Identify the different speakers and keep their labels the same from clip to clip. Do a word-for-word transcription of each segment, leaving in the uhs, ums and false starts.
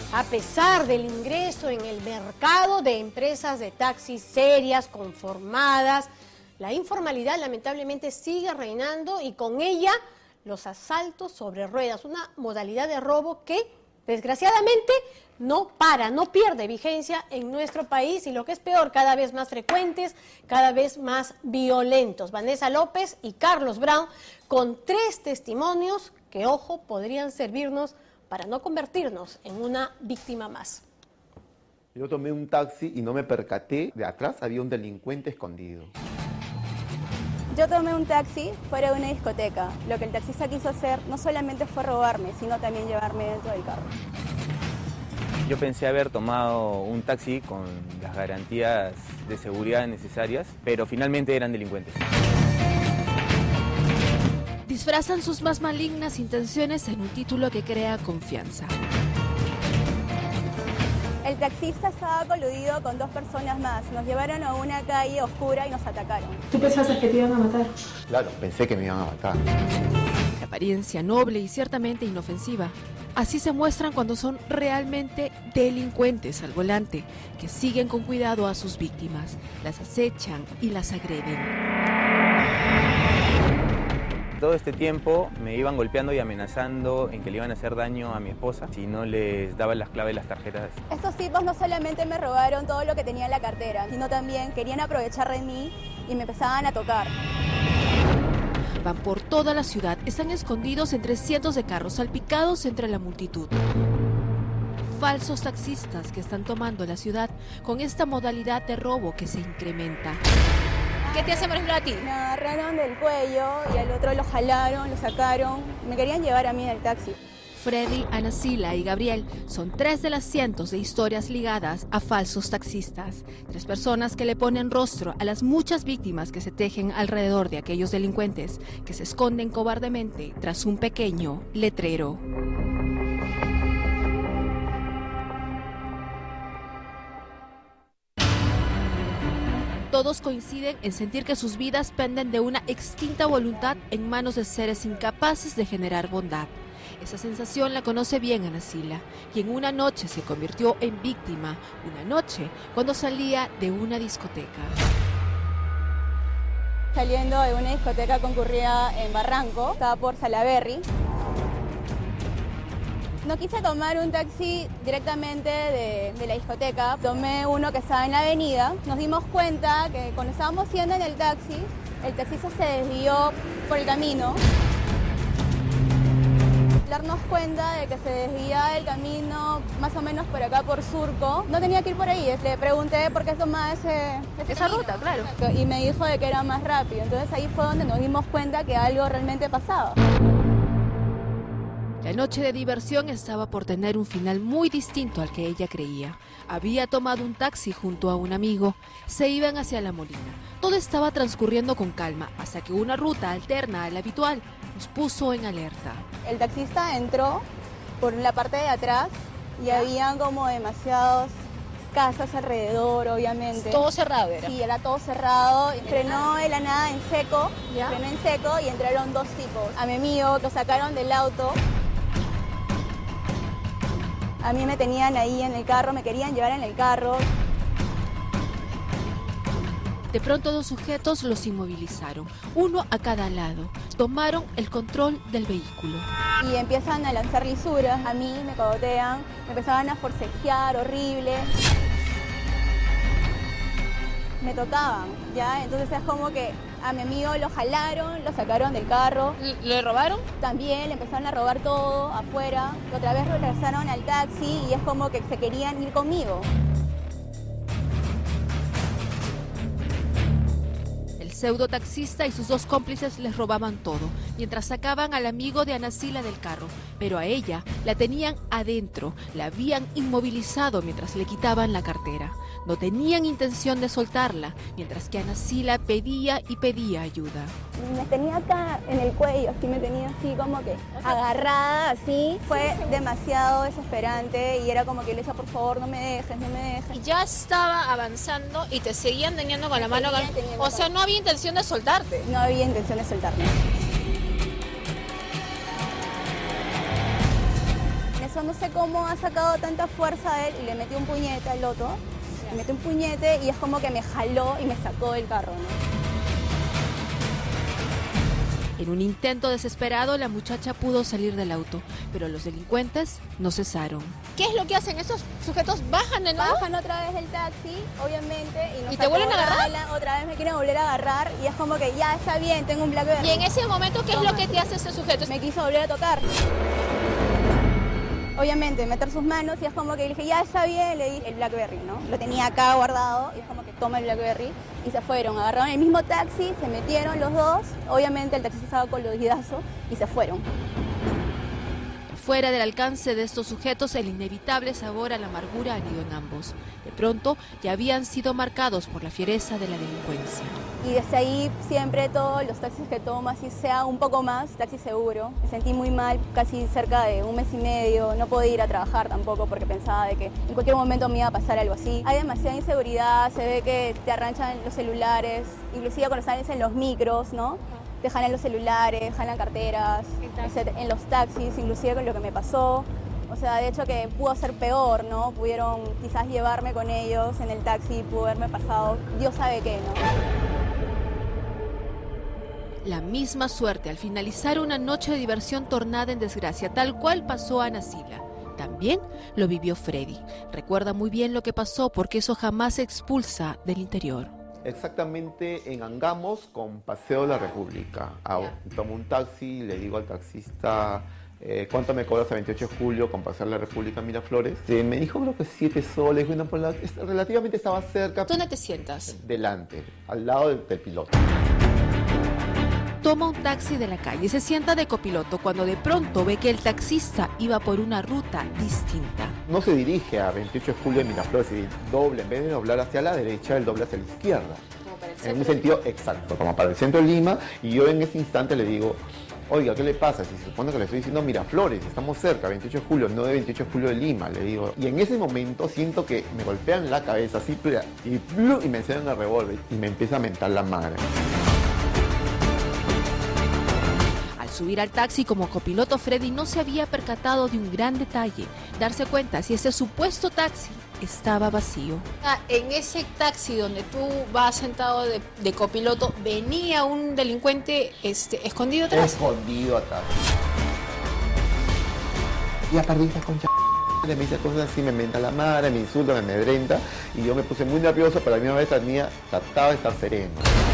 Speaker 1: A pesar del ingreso en el mercado de empresas de taxis serias, conformadas, la informalidad lamentablemente sigue reinando y con ella los asaltos sobre ruedas, una modalidad de robo que desgraciadamente no para, no pierde vigencia en nuestro país y lo que es peor, cada vez más frecuentes, cada vez más violentos. Vanessa López y Carlos Brown con tres testimonios que, ojo, podrían servirnos para no convertirnos en una víctima más.
Speaker 2: Yo tomé un taxi y no me percaté, de atrás había un delincuente escondido.
Speaker 3: Yo tomé un taxi fuera de una discoteca. Lo que el taxista quiso hacer no solamente fue robarme, sino también llevarme dentro del carro.
Speaker 4: Yo pensé haber tomado un taxi con las garantías de seguridad necesarias, pero finalmente eran delincuentes.
Speaker 5: Disfrazan sus más malignas intenciones en un título que crea confianza.
Speaker 3: El taxista estaba coludido con dos personas más. Nos llevaron a una calle oscura y nos atacaron.
Speaker 1: ¿Tú pensaste que te iban a matar?
Speaker 2: Claro, pensé que me iban a matar.
Speaker 5: De apariencia noble y ciertamente inofensiva. Así se muestran cuando son realmente delincuentes al volante, que siguen con cuidado a sus víctimas, las acechan y las agreden.
Speaker 4: Todo este tiempo me iban golpeando y amenazando en que le iban a hacer daño a mi esposa si no les daban las claves de las tarjetas.
Speaker 3: Estos tipos no solamente me robaron todo lo que tenía en la cartera, sino también querían aprovechar de mí y me empezaban a tocar.
Speaker 5: Van por toda la ciudad, están escondidos entre cientos de carros salpicados entre la multitud. Falsos taxistas que están tomando la ciudad con esta modalidad de robo que se incrementa.
Speaker 3: ¿Qué te hacen, por ejemplo, a ti? Me agarraron del cuello y al otro lo jalaron, lo sacaron. Me querían llevar a mí en el taxi.
Speaker 5: Freddy, Ana Sila y Gabriel son tres de las cientos de historias ligadas a falsos taxistas. Tres personas que le ponen rostro a las muchas víctimas que se tejen alrededor de aquellos delincuentes que se esconden cobardemente tras un pequeño letrero. Todos coinciden en sentir que sus vidas penden de una extinta voluntad en manos de seres incapaces de generar bondad. Esa sensación la conoce bien Ana Sila, quien una noche se convirtió en víctima, una noche cuando salía de una discoteca.
Speaker 3: Saliendo de una discoteca concurrida en Barranco, estaba por Salaberry. No quise tomar un taxi directamente de, de la discoteca, tomé uno que estaba en la avenida. Nos dimos cuenta que cuando estábamos yendo en el taxi, el taxista se desvió por el camino. Darnos cuenta de que se desvía el camino más o menos por acá por Surco. No tenía que ir por ahí, le pregunté por qué tomaba ese, ese
Speaker 5: esa ruta, claro.
Speaker 3: Y me dijo de que era más rápido, entonces ahí fue donde nos dimos cuenta que algo realmente pasaba.
Speaker 5: La noche de diversión estaba por tener un final muy distinto al que ella creía. Había tomado un taxi junto a un amigo, se iban hacia La Molina. Todo estaba transcurriendo con calma, hasta que una ruta alterna a la habitual nos puso en alerta.
Speaker 3: El taxista entró por la parte de atrás y habían como demasiadas casas alrededor, obviamente.
Speaker 6: Todo cerrado era.
Speaker 3: Sí, era todo cerrado. Frenó de la nada en seco,
Speaker 6: ¿Ya?
Speaker 3: frenó en seco y entraron dos tipos. A mi amigo lo sacaron del auto. A mí me tenían ahí en el carro, me querían llevar en el carro.
Speaker 5: De pronto dos sujetos los inmovilizaron, uno a cada lado. Tomaron el control del vehículo.
Speaker 3: Y empiezan a lanzar lisuras, a mí me cogotean, me empezaban a forcejear, horrible. Me tocaban, ¿ya? Entonces es como que a mi amigo lo jalaron, lo sacaron del carro.
Speaker 6: ¿Le robaron?
Speaker 3: También le empezaron a robar todo afuera. Otra vez regresaron al taxi y es como que se querían ir conmigo.
Speaker 5: El pseudo taxista y sus dos cómplices les robaban todo, mientras sacaban al amigo de Ana Sila del carro. Pero a ella la tenían adentro, la habían inmovilizado mientras le quitaban la cartera. No tenían intención de soltarla, mientras que Ana Sila pedía y pedía ayuda.
Speaker 3: Me tenía acá en el cuello, así me tenía así como que agarrada, así. Fue demasiado desesperante y era como que le decía, por favor, no me dejes, no me dejes.
Speaker 6: Y ya estaba avanzando y te seguían teniendo con la mano.
Speaker 3: seguían teniendo
Speaker 6: O
Speaker 3: con-
Speaker 6: sea, no había intención de soltarte.
Speaker 3: No había intención de soltarme. En ese brazo, no sé cómo ha sacado tanta fuerza a él y le metió un puñete al loto. Le metió un puñete y es como que me jaló y me sacó del carro, ¿no?
Speaker 5: En un intento desesperado, la muchacha pudo salir del auto, pero los delincuentes no cesaron.
Speaker 6: ¿Qué es lo que hacen? ¿Esos sujetos bajan de nuevo?
Speaker 3: Bajan otra vez del taxi, obviamente, y, nos
Speaker 6: ¿Y te vuelven a agarrar?
Speaker 3: La, otra vez me quieren volver a agarrar y es como que ya está bien, tengo un BlackBerry.
Speaker 6: Y en ese momento, ¿qué
Speaker 3: Toma.
Speaker 6: es lo que te hace ese sujeto?
Speaker 3: Me quiso volver a tocar. Obviamente, meter sus manos y es como que le dije, ya está bien, le di el BlackBerry, ¿no? Lo tenía acá guardado y es como que toma el BlackBerry y se fueron. Agarraron el mismo taxi, se metieron los dos. Obviamente el taxista estaba colodidazo y se fueron.
Speaker 5: Fuera del alcance de estos sujetos, el inevitable sabor a la amargura anidó en ambos. De pronto, ya habían sido marcados por la fiereza de la delincuencia.
Speaker 3: Y desde ahí siempre todos los taxis que tomo, así sea un poco más, taxi seguro. Me sentí muy mal, casi cerca de un mes y medio. No podía ir a trabajar tampoco porque pensaba de que en cualquier momento me iba a pasar algo así. Hay demasiada inseguridad, se ve que te arranchan los celulares, inclusive cuando sales en los micros, ¿no? Te jalan los celulares, jalan carteras, etcétera. En los taxis, inclusive con lo que me pasó. O sea, de hecho que pudo ser peor, ¿no? Pudieron quizás llevarme con ellos en el taxi, pudo haberme pasado, Dios sabe qué, ¿no?
Speaker 5: La misma suerte al finalizar una noche de diversión tornada en desgracia, tal cual pasó a Ana Sila. También lo vivió Freddy. Recuerda muy bien lo que pasó porque eso jamás se expulsa del interior.
Speaker 2: Exactamente en Angamos con Paseo de la República. Ah, tomo un taxi, le digo al taxista, eh, ¿cuánto me cobras a veintiocho de julio con Paseo de la República en Miraflores? Eh, me dijo creo que siete soles, bueno, por la, es, relativamente estaba cerca.
Speaker 6: ¿Dónde te sientas?
Speaker 2: Delante, al lado del, del piloto.
Speaker 5: Toma un taxi de la calle, se sienta de copiloto cuando de pronto ve que el taxista iba por una ruta distinta.
Speaker 2: No se dirige a veintiocho de julio en Miraflores, y doble, en vez de doblar hacia la derecha, él dobla hacia la izquierda. En un sentido exacto, como para el centro de Lima, y yo en ese instante le digo, oiga, ¿qué le pasa? Si se supone que le estoy diciendo Miraflores, estamos cerca, veintiocho de julio, no de veintiocho de julio de Lima, le digo. Y en ese momento siento que me golpean la cabeza así, y, y me encienden el revólver, y me empieza a mentar la madre.
Speaker 5: Subir al taxi como copiloto, Freddy no se había percatado de un gran detalle, darse cuenta si ese supuesto taxi estaba vacío.
Speaker 6: Ah, en ese taxi donde tú vas sentado de, de copiloto, ¿venía un delincuente este, escondido atrás?
Speaker 2: Escondido atrás. Ya perdiste concha. Me dice cosas así, me menta la madre, me insulta, me amedrenta, y yo me puse muy nervioso, pero a la misma vez tenía, trataba de estar sereno.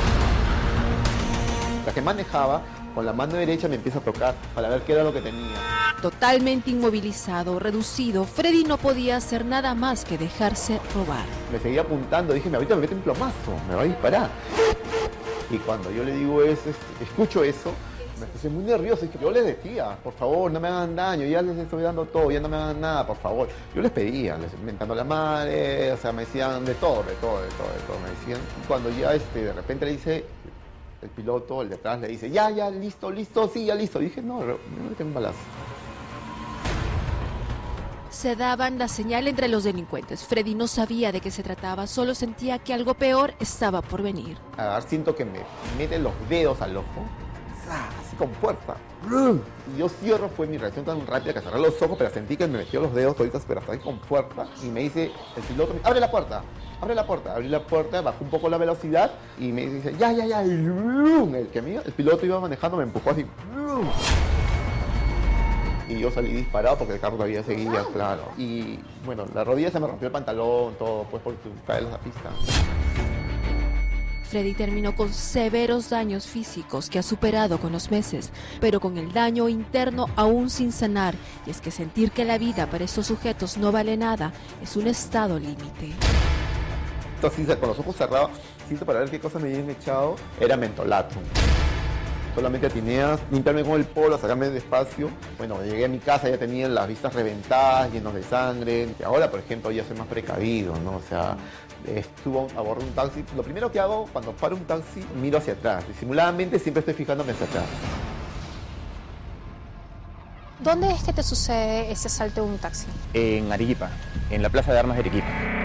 Speaker 2: La que manejaba, con la mano derecha me empieza a tocar para ver qué era lo que tenía.
Speaker 5: Totalmente inmovilizado, reducido, Freddy no podía hacer nada más que dejarse robar.
Speaker 2: Me seguía apuntando, dije, ahorita me mete un plomazo, me va a disparar. Y cuando yo le digo eso, escucho eso, me puse muy nervioso. Y yo les decía, por favor, no me hagan daño, ya les estoy dando todo, ya no me hagan nada, por favor. Yo les pedía, les inventando la madre, o sea, me decían de todo, de todo, de todo, de todo, me decían. Y cuando ya este, de repente le dice, el piloto, el detrás, le dice, ya, ya, listo, listo, sí, ya listo. Y dije, no, me meten un balazo.
Speaker 5: Se daban la señal entre los delincuentes. Freddy no sabía de qué se trataba, solo sentía que algo peor estaba por venir.
Speaker 2: A ver, siento que me meten los dedos al ojo, así con fuerza. Y yo cierro, fue mi reacción tan rápida que cerré los ojos, pero sentí que me metió los dedos toditos, pero hasta ahí con fuerza. Y me dice, el piloto, me, abre la puerta, abre la puerta. Abrí la puerta, bajó un poco la velocidad y me dice, ya, ya, ya. El que mío, el piloto iba manejando, me empujó así. Y yo salí disparado porque el carro todavía seguía, claro. Y bueno, la rodilla se me rompió el pantalón, todo, pues porque cae en la pista.
Speaker 5: Freddy terminó con severos daños físicos que ha superado con los meses, pero con el daño interno aún sin sanar. Y es que sentir que la vida para estos sujetos no vale nada es un estado límite.
Speaker 2: Entonces, con los ojos cerrados, siento para ver qué cosa me habían echado, era mentolato. Solamente atiné a limpiarme con el polo, a sacarme despacio. Bueno, llegué a mi casa, ya tenía las vistas reventadas, llenos de sangre. Ahora, por ejemplo, ya soy más precavido, ¿no? O sea, estuvo a bordo un taxi. Lo primero que hago cuando paro un taxi, miro hacia atrás. Disimuladamente siempre estoy fijándome hacia atrás.
Speaker 6: ¿Dónde es que te sucede ese asalto de un taxi?
Speaker 4: En Arequipa, en la Plaza de Armas de Arequipa.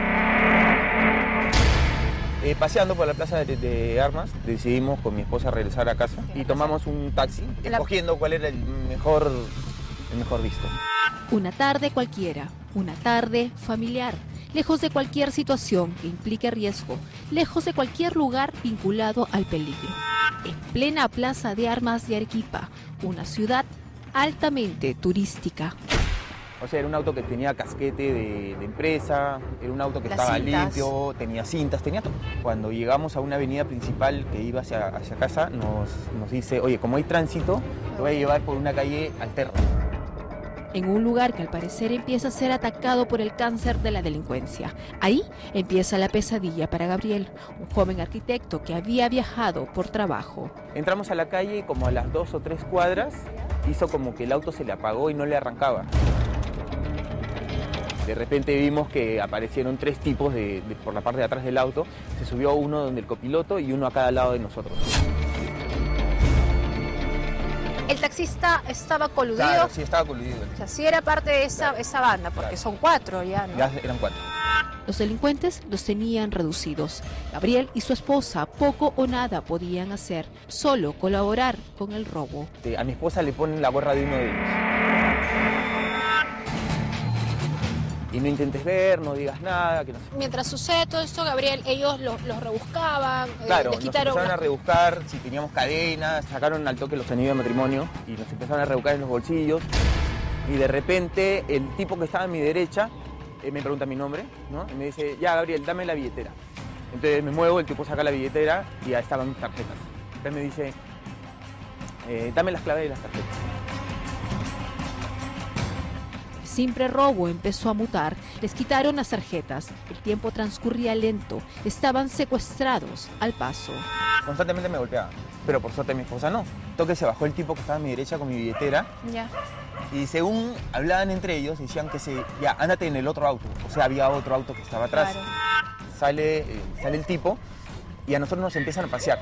Speaker 4: Eh, paseando por la Plaza de, de Armas, decidimos con mi esposa regresar a casa y tomamos un taxi, escogiendo cuál era el mejor, el mejor visto.
Speaker 5: Una tarde cualquiera, una tarde familiar, lejos de cualquier situación que implique riesgo, lejos de cualquier lugar vinculado al peligro. En plena Plaza de Armas de Arequipa, una ciudad altamente turística.
Speaker 4: O sea, era un auto que tenía casquete de, de empresa, era un auto que
Speaker 6: Las
Speaker 4: estaba
Speaker 6: cintas.
Speaker 4: limpio, tenía cintas, tenía todo. Cuando llegamos a una avenida principal que iba hacia, hacia casa, nos, nos dice, oye, como hay tránsito, te voy a llevar por una calle alterna.
Speaker 5: En un lugar que al parecer empieza a ser atacado por el cáncer de la delincuencia. Ahí empieza la pesadilla para Gabriel, un joven arquitecto que había viajado por trabajo.
Speaker 4: Entramos a la calle y como a las dos o tres cuadras, hizo como que el auto se le apagó y no le arrancaba. De repente vimos que aparecieron tres tipos de, de, por la parte de atrás del auto. Se subió uno donde el copiloto y uno a cada lado de nosotros.
Speaker 6: El taxista estaba coludido.
Speaker 4: Claro, sí, estaba coludido.
Speaker 6: O sea, sí era parte de esa,
Speaker 4: Claro.
Speaker 6: esa banda, porque
Speaker 4: Claro.
Speaker 6: son cuatro ya, ¿no?
Speaker 4: Ya eran cuatro.
Speaker 5: Los delincuentes los tenían reducidos. Gabriel y su esposa poco o nada podían hacer, solo colaborar con el robo.
Speaker 4: Este, a mi esposa le ponen la gorra de uno de ellos. Y no intentes ver, no digas nada, que no sé.
Speaker 6: Mientras sucede todo esto, Gabriel, ellos los, los rebuscaban, eh,
Speaker 4: Claro,
Speaker 6: les
Speaker 4: nos
Speaker 6: quitaron...
Speaker 4: empezaron a
Speaker 6: las-
Speaker 4: rebuscar si teníamos cadenas, sacaron al toque los anillos de matrimonio y nos empezaron a rebuscar en los bolsillos. Y de repente el tipo que estaba a mi derecha eh, me pregunta mi nombre, ¿no? Y me dice, ya Gabriel, dame la billetera. Entonces me muevo, el tipo saca la billetera y ahí estaban mis tarjetas. Entonces me dice, eh, dame las claves de las tarjetas.
Speaker 5: El simple robo empezó a mutar, les quitaron las tarjetas, el tiempo transcurría lento, estaban secuestrados al paso.
Speaker 4: Constantemente me golpeaban, pero por suerte mi esposa no. Toque se bajó el tipo que estaba a mi derecha con mi billetera
Speaker 6: Ya.
Speaker 4: y según hablaban entre ellos decían que se, ya, ándate en el otro auto. O sea, había otro auto que estaba atrás.
Speaker 6: Claro.
Speaker 4: Sale, eh, sale el tipo y a nosotros nos empiezan a pasear.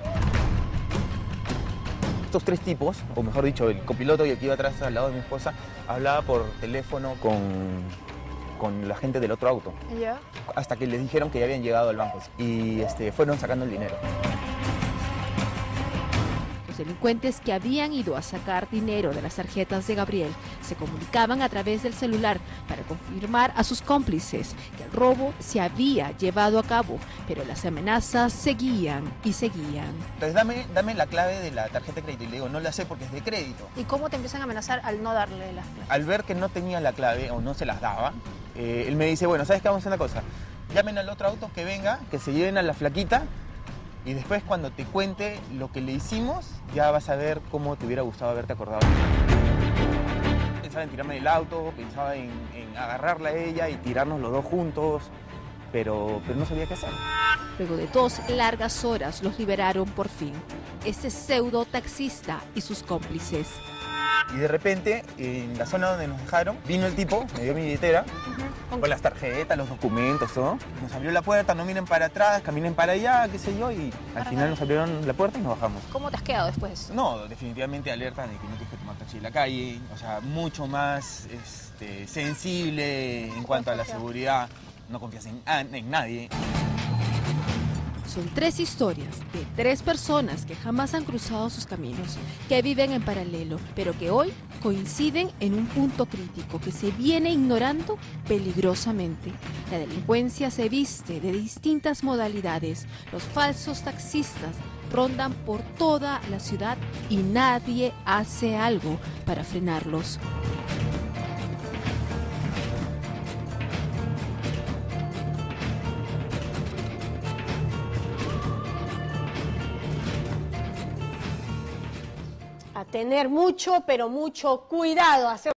Speaker 4: Estos tres tipos, o mejor dicho, el copiloto y el que iba atrás al lado de mi esposa, hablaba por teléfono con, con la gente del otro auto,
Speaker 6: Ya.
Speaker 4: hasta que les dijeron que ya habían llegado al banco y este, fueron sacando el dinero.
Speaker 5: Los delincuentes que habían ido a sacar dinero de las tarjetas de Gabriel se comunicaban a través del celular para confirmar a sus cómplices que el robo se había llevado a cabo, pero las amenazas seguían y seguían.
Speaker 4: Entonces dame, dame la clave de la tarjeta de crédito y le digo, no la sé porque es de crédito.
Speaker 6: ¿Y cómo te empiezan a amenazar al no darle las claves?
Speaker 4: Al ver que no tenía la clave o no se las daba, eh, él me dice, bueno, ¿sabes qué? Vamos a hacer una cosa. Llamen al otro auto que venga, que se lleven a la flaquita y después cuando te cuente lo que le hicimos, ya vas a ver cómo te hubiera gustado haberte acordado. Pensaba en tirarme del auto, pensaba en, en agarrarla a ella y tirarnos los dos juntos, pero, pero no sabía qué hacer.
Speaker 5: Luego de dos largas horas los liberaron por fin. Ese pseudo taxista y sus cómplices.
Speaker 4: Y de repente, en la zona donde nos dejaron, vino el tipo, me dio mi billetera, con las tarjetas, los documentos, todo. Nos abrió la puerta, no miren para atrás, caminen para allá, qué sé yo, y al final nos abrieron la puerta y nos bajamos.
Speaker 6: ¿Cómo te has quedado después de eso?
Speaker 4: No, definitivamente alerta de que no tienes que tomar taxi en la calle, o sea, mucho más este, sensible en cuanto a la seguridad, no confías en, en nadie.
Speaker 5: Son tres historias de tres personas que jamás han cruzado sus caminos, que viven en paralelo, pero que hoy coinciden en un punto crítico que se viene ignorando peligrosamente. La delincuencia se viste de distintas modalidades. Los falsos taxistas rondan por toda la ciudad y nadie hace algo para frenarlos.
Speaker 1: A tener mucho, pero mucho cuidado. Hacer